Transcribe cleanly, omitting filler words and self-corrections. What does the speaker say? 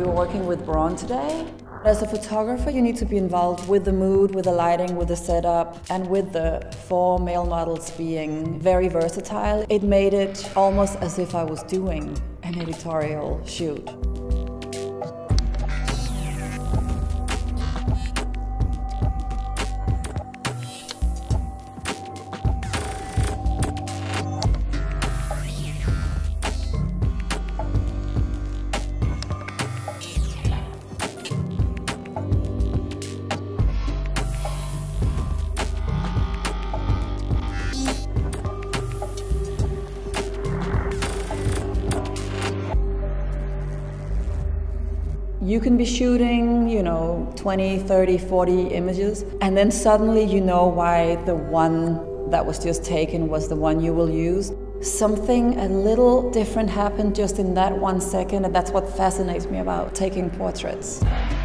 you're working with Braun today. As a photographer, you need to be involved with the mood, with the lighting, with the setup, and with the 4 male models being very versatile. It made it almost as if I was doing an editorial shoot. You can be shooting, 20, 30, 40 images, and then suddenly you know why the one that was just taken was the one you will use. Something a little different happened just in that 1 second, and that's what fascinates me about taking portraits.